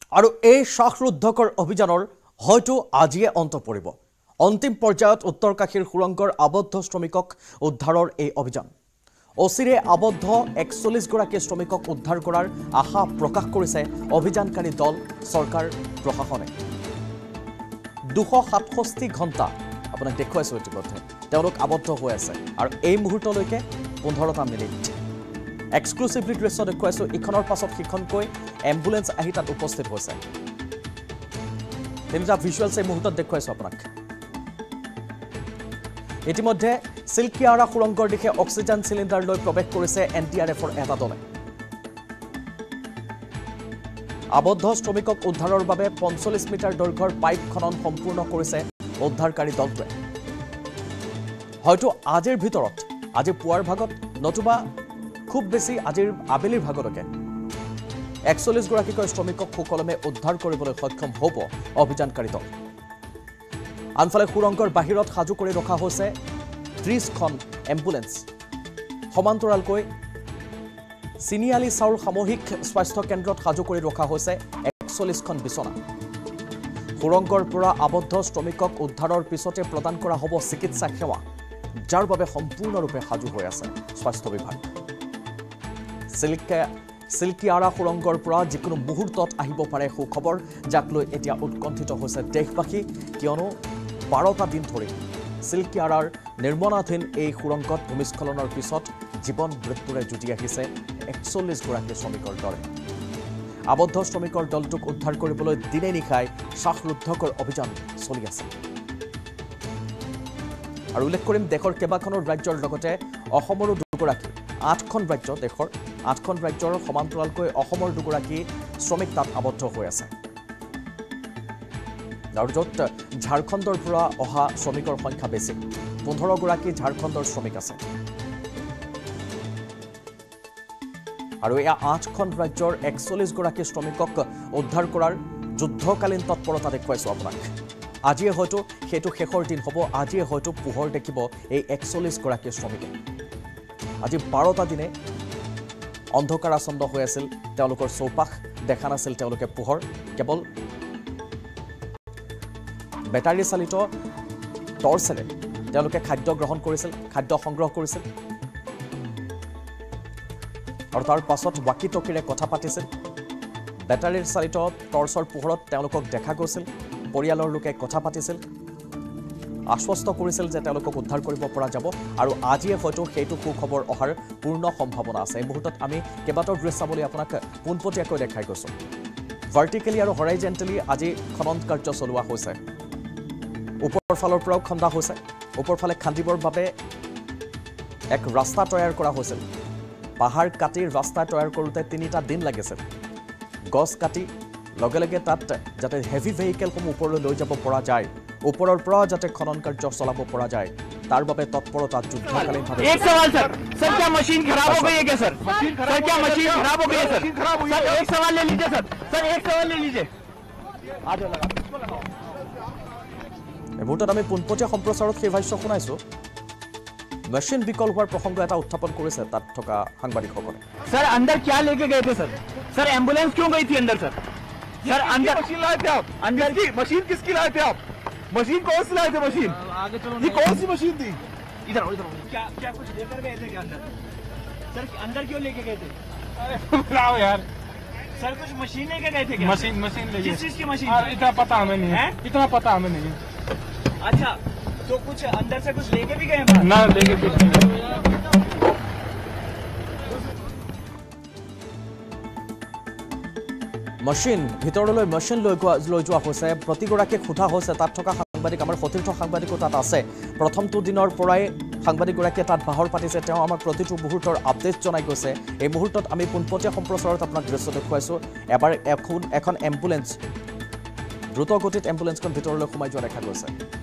আৰু এই শ্বাসৰুদ্ধকৰ অভিযানৰ হয়তো আজিয়ে অন্ত পৰিব অন্তিম পৰ্যায়ত উত্তৰকাশীৰ সুৰংগৰ আবদ্ধ শ্ৰমিকক উদ্ধাৰৰ এই অভিযান অচিৰে আবদ্ধ ৪১ গৰাকী শ্ৰমিকক উদ্ধাৰ কৰাৰ আশা প্ৰকাশ কৰিছে অভিযানকাৰী দল চৰকাৰ প্ৰশাসনে ২৬৭ ঘণ্টা আপোনাক দেখুৱাইছো ইতিমধ্যে তেওঁলোক আবদ্ধ হৈ আছে আৰু এই মুহূৰ্তলৈকে ১৫টা মিনিট এক্সক্লুসিভলি দৃশ্য দেখুৱাইছো ইখনৰ পাছত সিখনকৈ এম্বুলেন্স আহি তাত উপস্থিত হৈছে তিনিটা ভিজুৱেলছ এই মুহূৰ্তত দেখুৱাইছো আপোনাক ইতিমধ্যে সিলকিয়াৰা সুৰংগৰ দিশে অক্সিজেন সিলিন্ডাৰ লৈ প্ৰৱেশ কৰিছে এনডিআৰএফৰ এটা দলে আবদ্ধ শ্ৰমিকক উদ্ধাৰৰ বাবে ৪৫ মিটাৰ দৈৰ্ঘ্যৰ পাইপ খনন সম্পূৰ্ণ কৰিছে উদ্ধাৰকাৰী দলটোৱে হয়তো আজিৰ ভিতৰত আজি পুৱাৰ ভাগত নতুবা খুব বেছি আজিৰ আবেলিৰ ভাগলৈকে ৪১ গৰাকীকৈ শ্ৰমিকক সুকলমে উদ্ধাৰ কৰিবলৈ সক্ষম হ'ব অভিযানকাৰী দল আনফালে সুৰংগৰ বাহিৰত সাজু কৰি ৰখা হৈছে ৩০খন এম্বুলেন্স সমান্তৰালকৈ সিনিয়ালি চাউৰ সামূহিক স্বাস্থ্য কেন্দ্ৰত সাজু কৰি ৰখা হৈছে ৪১খন বিছনা সুৰংগৰ পৰা আবদ্ধ শ্ৰমিকক উদ্ধাৰৰ পিছতে প্ৰদান কৰা হ'ব চিকিৎসা সেৱা যাৰ বাবে সম্পূৰ্ণৰূপে সাজু হৈ আছে স্বাস্থ্য বিভাগ সিলকিয়াৰা সুৰংগৰ পৰা যিকোনো মুহূৰ্তত আহিব পাৰে সুখবৰ যাক লৈ এতিয়া উৎকণ্ঠিত হৈছে দেশবাসী কিয়নো ১২টা দিন ধৰি সিলকিয়াৰাৰ নিৰ্মাণাধীন এই সুৰংগত ভূমিস্খলনৰ পিছত জীৱন মৃত্যুৰে যুঁজি আহিছে ৪১ গৰাকী শ্ৰমিকৰ দলে আবদ্ধ শ্ৰমিকৰ দলটোক উদ্ধাৰ কৰিবলৈ দিনে নিশাই শ্বাসৰুদ্ধকৰ অভিযান চলি আছে আৰু উল্লেখ কৰিম দেশৰ কেইবাখনৰ ৰাজ্যৰ লগতে অসমৰো দুগৰাকী ৮খন ৰাজ্য দেশৰ ৮খন ৰাজ্যৰ সমান্তৰালকৈ অসমৰ দুগৰাকী শ্ৰমিক তাত আবদ্ধ হৈ আছে আৰু য'ত ঝাৰখণ্ডৰ পৰা অহা শ্ৰমিকৰ সংখ্যা বেছি ১৫ গৰাকী ঝাৰখণ্ডৰ শ্ৰমিক আছে আৰু এয়া ৮খন ৰাজ্যৰ ৪১ গৰাকী শ্ৰমিকক উদ্ধাৰ কৰাৰ যুদ্ধকালীন তৎপৰতা দেখুৱাইছো আপোনাক আজিয়ে হয়তো সেইটো শেষৰ দিন হ'ব আজিয়ে হয়তো পোহৰ দেখিব এই ৪১ গৰাকী শ্ৰমিকে আজি ১২টা দিনে অন্ধকাৰাচন্ন হৈ আছিল তেওঁলোকৰ চৌপাশ দেখা নাছিল তেওঁলোকে পোহৰ কেৱল বেটাৰী চালিত টৰ্চেৰে তেওঁলোকে খাদ্য গ্ৰহণ কৰিছিল খাদ্য সংগ্ৰহ কৰিছিল আৰু তাৰ পাছত ৱাকি টকিৰে কথা পাতিছিল বেটাৰীৰ চালিত টৰ্চৰ পোহৰত তেওঁলোকক দেখা গৈছিল পৰিয়ালৰ লোকে কথা পাতিছিল আশ্বস্ত কৰিছিল যে তেওঁলোকক উদ্ধাৰ কৰিব পৰা যাব আৰু আজিয়ে হয়তো সেইটো সুখবৰ অহাৰ পূৰ্ণ সম্ভাৱনা আছে এই মুহূৰ্তত আমি কেইবাটাও দৃশ্যাৱলী আপোনাক পোনপটীয়াকৈ দেখাই গৈছো ভাৰ্টিকেলি আৰু হৰাইজেণ্টেলি আজি খনন কাৰ্য চলোৱা হৈছে ওপৰৰ ফালৰ পৰাও খন্দা হৈছে ওপৰ ফালে খান্দিবৰ বাবে এক ৰাস্তা তৈয়াৰ কৰা হৈছিল পাহাৰ কাটি ৰাস্তা তৈয়াৰ কৰোঁতে ৩টা দিন লাগিছিল গছ কাটি লগে লগে তাত যাতে হেভি ভেহিকেলসমূহ ওপৰলৈ লৈ যাব পৰা যায় ওপৰৰ পৰা যাতে খনন কাৰ্য চলাব পৰা যায় তাৰ বাবে তৎপৰতা যুদ্ধকালীনভাৱে एक सवाल सर सर क्या मशीन खराब हो गई है क्या सर सर क्या मशीन खराब हो गई है सर सर एक सवाल ले लीजिए सर एक सवाल ले लीजिए आ जाओ लगा इसको लगाओ এই মুহূৰ্তত আমি পোনপটীয়া সম্প্ৰচাৰত সেই ভাষ্য শুনাইছো मशीन विकल होৱাৰ প্ৰসংগ এটা উত্থাপন কৰিছে তাত থকা সাংবাদিকসকলে सर अंदर क्या लेके गए थे सर एम्बुलेंस क्यों गई थी अंदर सर अंदर मशीन लाए थे आप अंदर की मशीन किसकी लाए थे आप मशीन कौन सी लाए थे मशीन आगे चलो ये कौन सी मशीन थी इधर क्या क्या कुछ लेकर गए थे क्या अंदर सर अंदर क्यों लेके गए थे अरे बुलाओ यार सर कुछ मशीन लेके गए थे क्या मशीन ले किस चीज की मशीन इतना पता हमें नहीं है इतना पता हमें नहीं अच्छा तो कुछ अंदर से कुछ लेके भी गए ना लेके कुछ मशीन ভিতৰলৈ मशीन লৈ যোৱা হৈছে প্ৰতিগৰাকী খুঁটা হৈছে তাত থকা সাংবাদিক আমাৰ সতীৰ্থ সাংবাদিকো তাত আছে প্ৰথমটো দিনৰ পৰাই সাংবাদিকগৰাকীয়ে তাত বাহৰ পাতিছে তেওঁ আমাক প্ৰতিটো মুহূৰ্তৰ আপডেট জনাই গৈছে এই মুহূৰ্তত আমি পোনপটীয়া সম্প্ৰচাৰত আপোনাক দৃশ্য দেখুৱাইছো এবাৰ এখন এম্বুলেন্স দ্ৰুত গতিত এম্বুলেন্সখন ভিতৰলৈ সোমাই যোৱা দেখা গৈছে